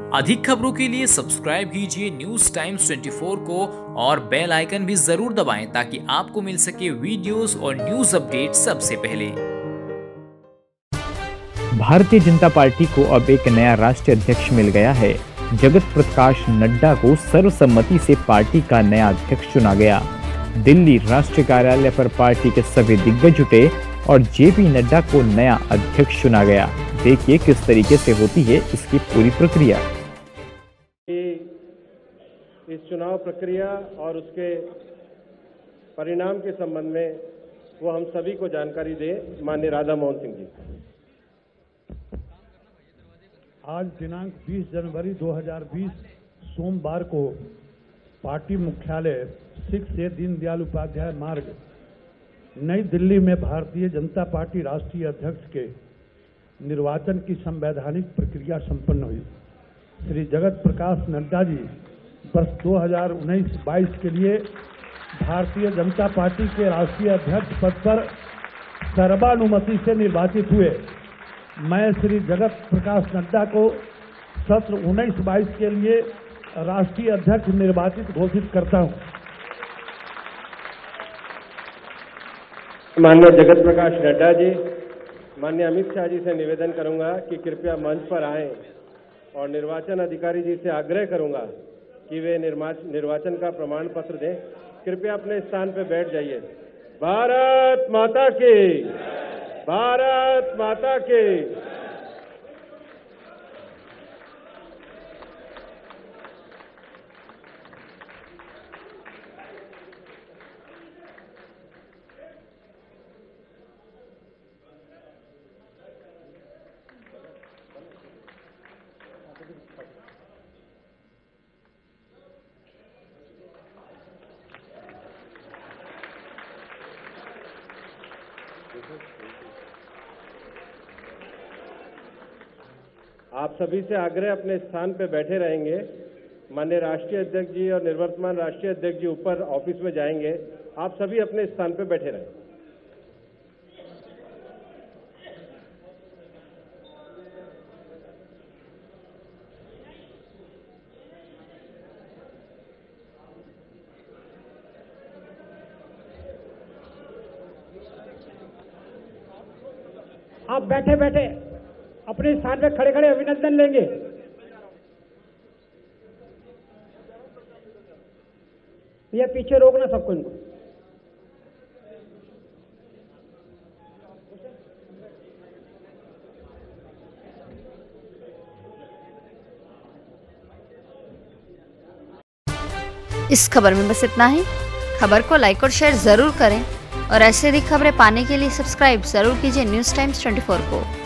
अधिक खबरों के लिए सब्सक्राइब कीजिए न्यूज टाइम्स 24 को और बेल आइकन भी जरूर दबाएं ताकि आपको मिल सके वीडियोस और न्यूज अपडेट सबसे पहले। भारतीय जनता पार्टी को अब एक नया राष्ट्रीय अध्यक्ष मिल गया है। जगत प्रकाश नड्डा को सर्वसम्मति से पार्टी का नया अध्यक्ष चुना गया। दिल्ली राष्ट्रीय कार्यालय पर पार्टी के सभी दिग्गज जुटे और जेपी नड्डा को नया अध्यक्ष चुना गया। देखिए किस तरीके से होती है इसकी पूरी प्रक्रिया। इस चुनाव प्रक्रिया और उसके परिणाम के संबंध में वो हम सभी को जानकारी दे माननीय राधा मोहन सिंह जी। आज दिनांक 20 जनवरी 2020 सोमवार को पार्टी मुख्यालय 6 दीनदयाल उपाध्याय मार्ग नई दिल्ली में भारतीय जनता पार्टी राष्ट्रीय अध्यक्ष के निर्वाचन की संवैधानिक प्रक्रिया संपन्न हुई। श्री जगत प्रकाश नड्डा जी वर्ष 2019-22 के लिए भारतीय जनता पार्टी के राष्ट्रीय अध्यक्ष पद पर सर्वानुमति से निर्वाचित हुए। मैं श्री जगत प्रकाश नड्डा को सत्र 19-22 के लिए राष्ट्रीय अध्यक्ष निर्वाचित घोषित करता हूं। माननीय जगत प्रकाश नड्डा जी, माननीय अमित शाह जी से निवेदन करूंगा कि कृपया मंच पर आएं और निर्वाचन अधिकारी जी से आग्रह करूंगा कि वे निर्वाचन का प्रमाण पत्र दें। कृपया अपने स्थान पर बैठ जाइए। भारत माता की, भारत माता की। आप सभी से आग्रह अपने स्थान पर बैठे रहेंगे। माननीय राष्ट्रीय अध्यक्ष जी और निवर्तमान राष्ट्रीय अध्यक्ष जी ऊपर ऑफिस में जाएंगे। आप सभी अपने स्थान पर बैठे रहें। आप बैठे बैठे अपने स्थान पे खड़े खड़े अभिनंदन लेंगे। ये पीछे रोकना सबको इनको। इस खबर में बस इतना ही। खबर को लाइक और शेयर जरूर करें और ऐसे अधिक खबरें पाने के लिए सब्सक्राइब जरूर कीजिए न्यूज टाइम्स 24 को।